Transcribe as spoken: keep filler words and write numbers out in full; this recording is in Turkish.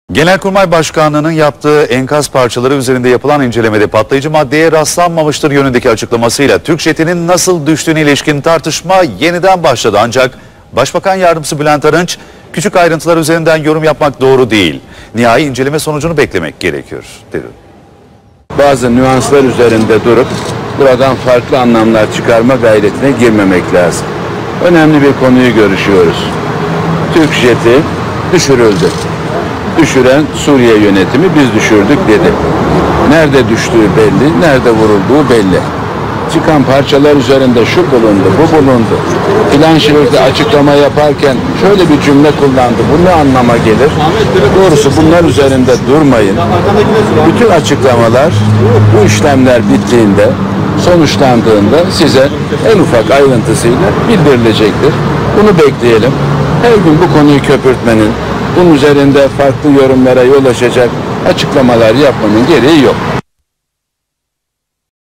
Genelkurmay Başkanlığı'nın yaptığı enkaz parçaları üzerinde yapılan incelemede patlayıcı maddeye rastlanmamıştır yönündeki açıklamasıyla Türk jetinin nasıl düştüğüne ilişkin tartışma yeniden başladı. Ancak Başbakan Yardımcısı Bülent Arınç, küçük ayrıntılar üzerinden yorum yapmak doğru değil, nihai inceleme sonucunu beklemek gerekiyor dedi. Bazı nüanslar üzerinde durup buradan farklı anlamlar çıkarma gayretine girmemek lazım. Önemli bir konuyu görüşüyoruz. Türk jeti düşürüldü. Düşüren Suriye yönetimi, biz düşürdük dedi. Nerede düştüğü belli, nerede vurulduğu belli. Çıkan parçalar üzerinde şu bulundu, bu bulundu. Plan şerifte açıklama yaparken şöyle bir cümle kullandı. Bu ne anlama gelir? Doğrusu bunlar üzerinde durmayın. Bütün açıklamalar, bu işlemler bittiğinde, sonuçlandığında size en ufak ayrıntısıyla bildirilecektir. Bunu bekleyelim. Her gün bu konuyu köpürtmenin, bunun üzerinde farklı yorumlara yol açacak açıklamalar yapmanın gereği yok.